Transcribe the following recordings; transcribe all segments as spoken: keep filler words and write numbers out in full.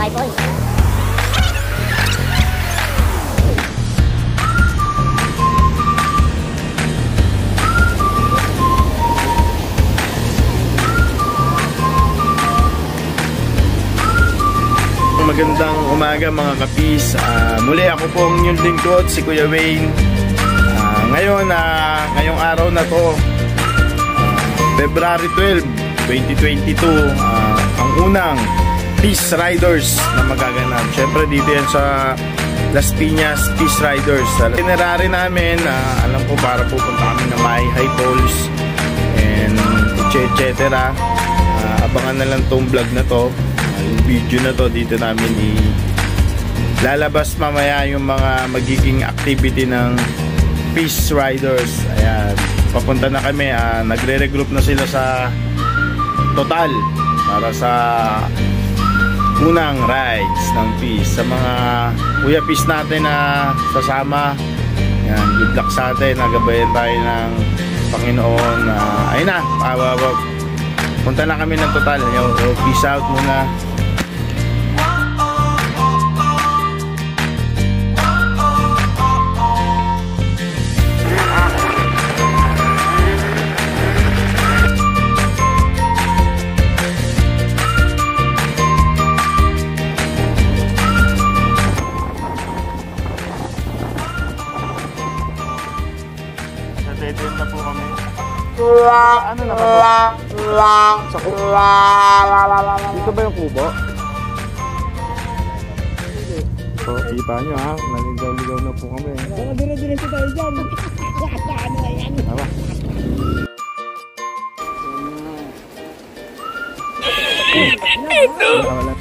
five points. Magandang umaga mga kapis. Uh, muli ako pong yung lingkod, si Kuya Wayne. Uh, ngayon, uh, ngayong araw na to, uh, February twelve, twenty twenty-two, uh, ang unang Peace Riders na magaganap. Syempre dito yan sa Las Piñas Peace Riders. Itinerary namin, uh, alam ko para pupunta kami ng May High Falls and et cetera. Uh, abangan na lang tong vlog na to. Yung video na to, dito namin i lalabas mamaya yung mga magiging activity ng Peace Riders. Ayan, papunta na kami, uh, nagre-regroup na sila sa Total para sa unang rides ng Peace. Sa mga Kuya Peace natin na sasama, ayan, good luck sa atin, nagabayan tayo ng Panginoon. uh, ayun na, uh, uh, punta na kami ng Total. Yo, yo, peace out muna. Dead na po kami. Ano na ba ito? Sa kubo? Dito ba yung kubo? So, kita nyo ha, naligaw-ligaw na po kami. Baka dire-diretso tayo dyan. Ano na yan? Tama. Ito!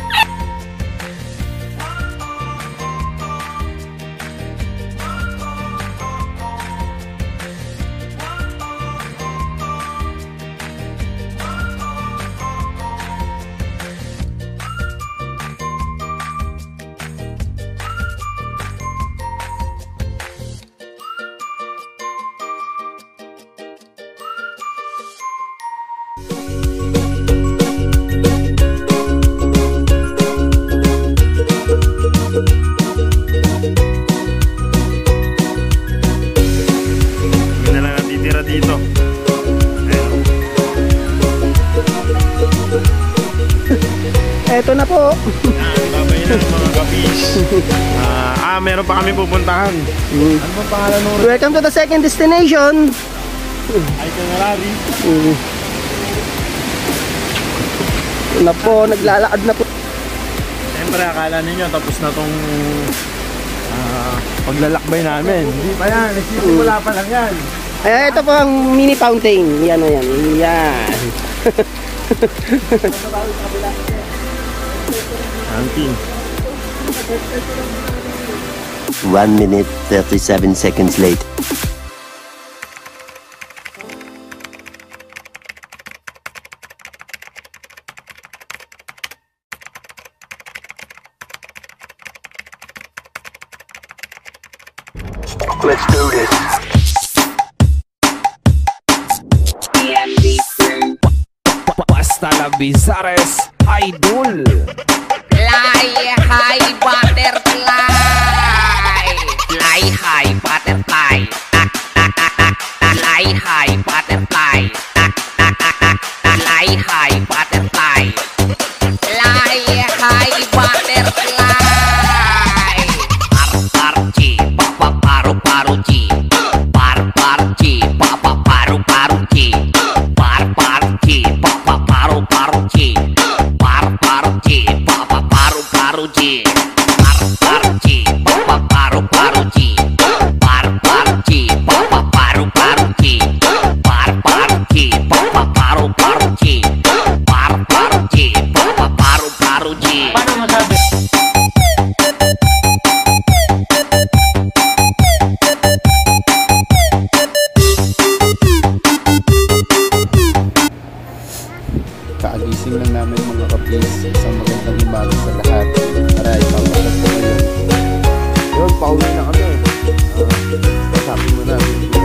Dito. Eto na po. Babay na mga kapis. uh, Ah, meron pa kami pupuntahan. Mm. Ano ba pangalan nung? Welcome to the second destination. Itinerary. Mm. Na po, naglalakad na po. Siyempre, akala ninyo tapos na tong uh, paglalakbay namin. Hindi pa yan. Nagsisimula pa lang yan. Ay, ito po ang mini fountain. Yan o yan. Yan. Fountain. one minute thirty-seven seconds late. Let's do this. Basta la Bizares Idol. Fly high butterfly. Fly high butterfly. Fly high butterfly. Fly high butterfly. Fly high butterfly. Par par chi, papa paru paru chi. Par par chi, papa paru paru chi. Par par chi, papa paru paru chi. Par par chi, papa paru paru chi. Par par chi, papa paru paru chi. Par par chi, papa paru paru chi. Par par chi, papa paru paru chi. Par par chi, papa paru paru chi. Paano masabi? Kaagising lang namin mga kapis. Isang magandang umaga sa lahat. Aray, papalag ko ngayon. Yun, pauwi na kami. Uh, sabi mo na.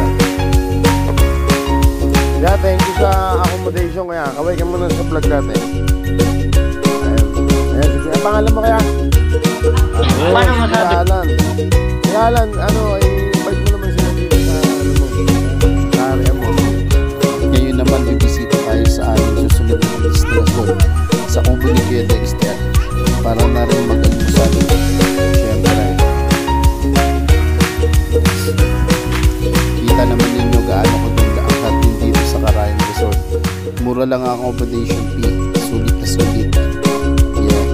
Yeah, thank you sa accommodation. Kaya kaway ka muna sa vlog natin. Ayan, ayan, sige. pangalan mo kaya? Paano masabi? Alan. Si Alan, ano, ay invite mo naman sila dito sa, ano mo, sa area mo. Ngayon naman, bibisita tayo sa aming susunod na destinasyon sa Kubo ni Kuya Dexter para na rin mag-almusal. Siyempre, kita naman ninyo gaano ko doon kaangkat din dito sa Carayan Resort. Mura lang ang accommodation fee, sulit na sulit. Yeah.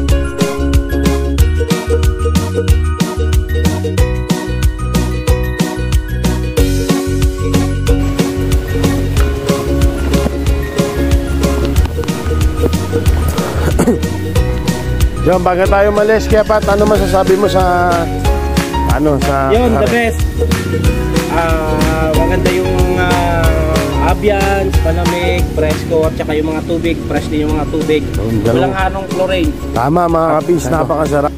Yon, bago tayo malis, kaya Pat, ano masasabi mo sa ano sa Yun, the best. Ah, maganda yung ah, ambience, palamig, presko, at saka yung mga tubig, fresh din yung mga tubig. Walang hanong chlorine. Tama mga kapis, napakasarap.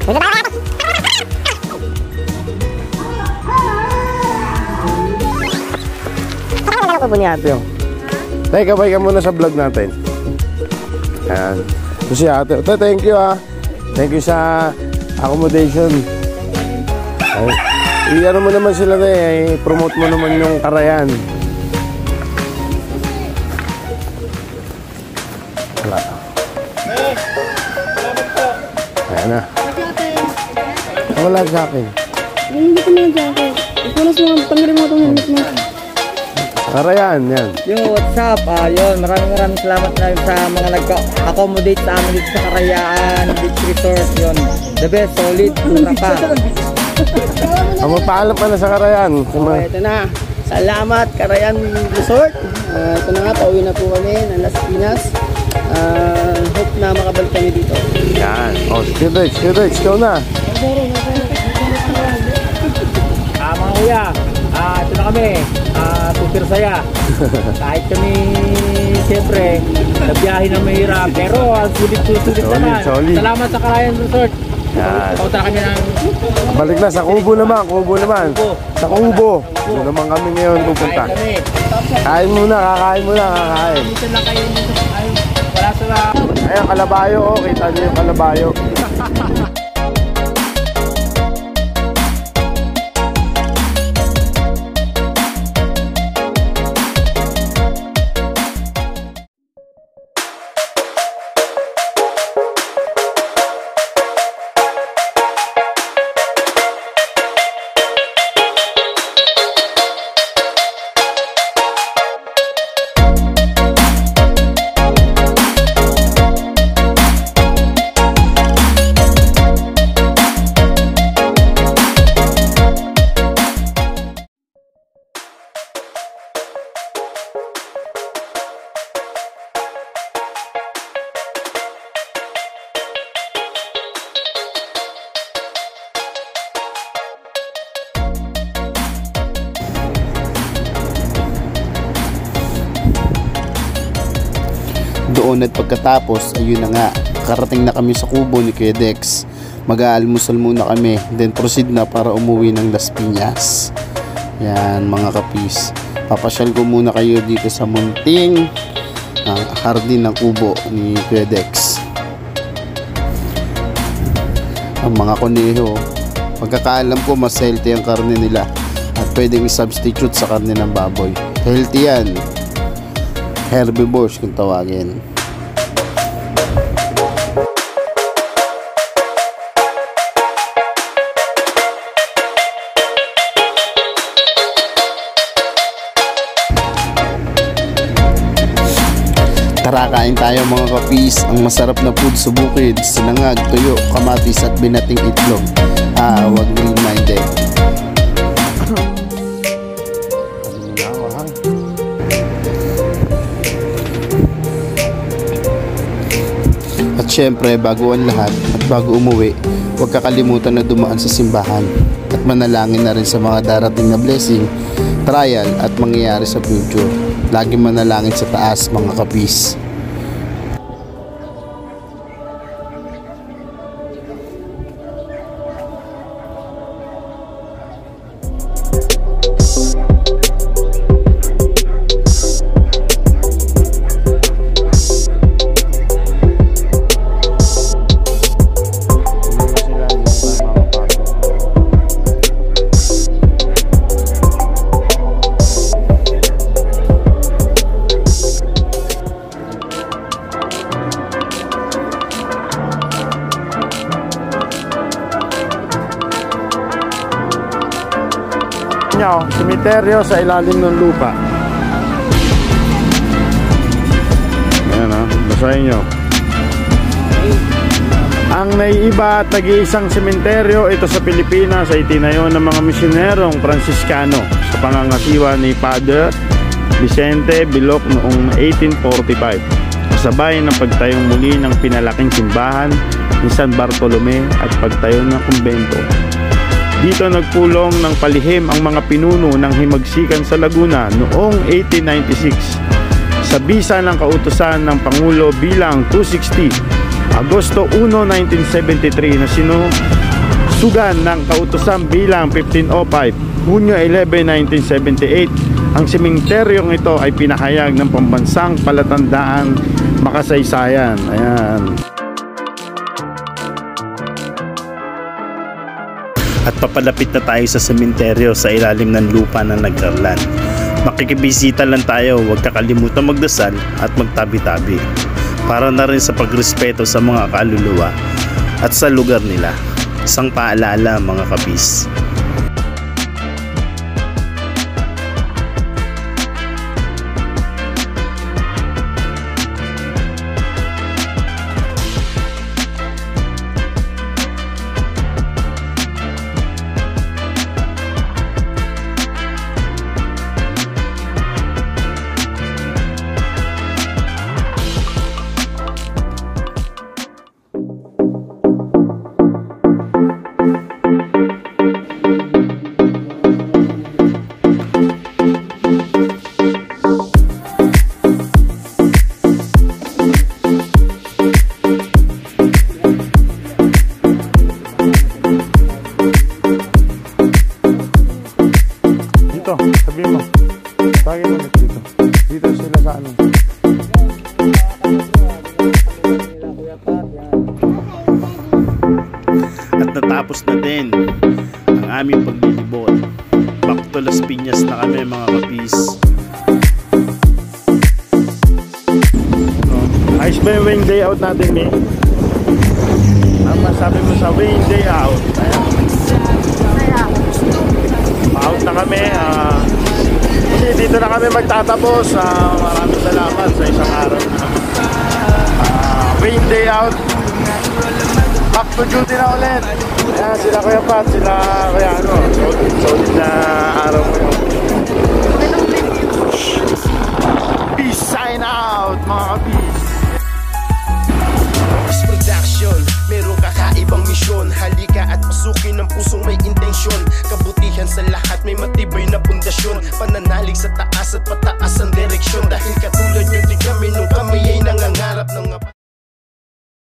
Ano ni ate yung? Tay, kabay ka muna sa vlog natin. Ayan. So si ate, ate, thank you ah. Thank you sa accommodation. Ay, i-ano mo naman sila na eh, promote mo naman yung Carayan. Wala. Ayan na. Wala sa akin. Hindi ko naman sa akin. Ito na sa tanggalin mo itong helmet mo. Carayan, yan. Yo, what's up? Ah, yun, maraming maraming salamat na sa mga nag-accommodate sa amin dito sa Carayaan Beach Resort. Yun, the best, solid, mura pa. Ang magpaalam ka na sa Carayan. Okay, ito na. Salamat, Carayan Resort. Uh, ito na nga, pauwi na po kami ng Las Piñas. Uh, hope na makabalik kami dito. Yan. O, oh, Skidex, Skidex, ikaw na. Ah, mga kuya, ah, ito na kami. Ah, super saya. Kahit kami, siyempre, nagbiyahe na mahirap. Pero, ang sulit-sulit naman. Solid. Salamat sa Carayan Resort. Yan. Pauta kami ng... Balik na sa Kubo naman, Kubo naman. Sa Kubo. Doon naman kami ngayon pupunta. Kain muna, kakain muna, kakain. Dito lang kayo dito. Ay, wala sa... Ayan, kalabayo, oh. Kita niyo yung kalabayo. Doon at pagkatapos, ayun na nga, karating na kami sa Kubo ni Kuya Dex. Mag-aalmusal muna kami, then proceed na para umuwi ng Las Piñas. Yan mga kapis, papasyal ko muna kayo dito sa munting uh, hardin ng Kubo ni Kuya Dex. Ang mga kuneho, pagkakaalam ko mas healthy ang karne nila at pwedeng i-substitute sa karne ng baboy. Healthy yan, herbivores kung tawagin. Tara, kain tayo mga kapis. Ang masarap na food sa bukid: sinangag, tuyo, kamatis at binating itlog. Ah, wag green-minded. At syempre, bago ang lahat at bago umuwi, huwag kakalimutan na dumaan sa simbahan at manalangin na rin sa mga darating na blessing, trial at mangyayari sa future. Lagi manalangin sa taas mga kapis. inyo, sementeryo sa ilalim ng lupa. Ayan o, basahin nyo. Ang naiiba at nag-iisang sementeryo ito sa Pilipinas ay tinayo ng mga misyonerong Franciscano sa pangangasiwa ni Father Vicente Biloc noong eighteen forty-five. Kasabay ng pagtayong muli ng pinalaking simbahan ni San Bartolome at pagtayo ng kumbento. Dito nagpulong ng palihim ang mga pinuno ng himagsikan sa Laguna noong eighteen ninety-six sa bisa ng kautusan ng Pangulo bilang two sixty Agosto one, nineteen seventy-three na sinusugan ng kautusan bilang fifteen oh five Hunyo eleven, nineteen seventy-eight. Ang sementeryong ito ay pinahayag ng pambansang palatandaan makasaysayan. Ayan. At papalapit na tayo sa sementeryo sa ilalim ng lupa ng Nagcarlan. Makikibisita lang tayo, huwag kakalimutan magdasal at magtabi-tabi para na rin sa pagrespeto sa mga kaluluwa at sa lugar nila. Isang paalala mga kabis. Sabi mo, bagay mo dito. Dito sila sa ano. At natapos na din ang aming paglilibot. Back to Las Piñas na kami mga kapis. Oh, ayos ba yung wing day out natin eh? Ang masabi mo sa wing day out? Ayan. Out na kami. Uh, dito na kami magtatapos. Uh, maraming salamat sa isang araw. Uh, Wayne day out. Back to duty na ulit. Ayan, sila Kuya Pat, sila Kuya ano. Solid, solid na araw mo yun. Peace sign out mga kabis. Production, merong kakaibang misyon. Halika at pasukin ng pusong may intensyon. Kabutihan sa lahat, may matibay na pundasyon. Pananalig sa taas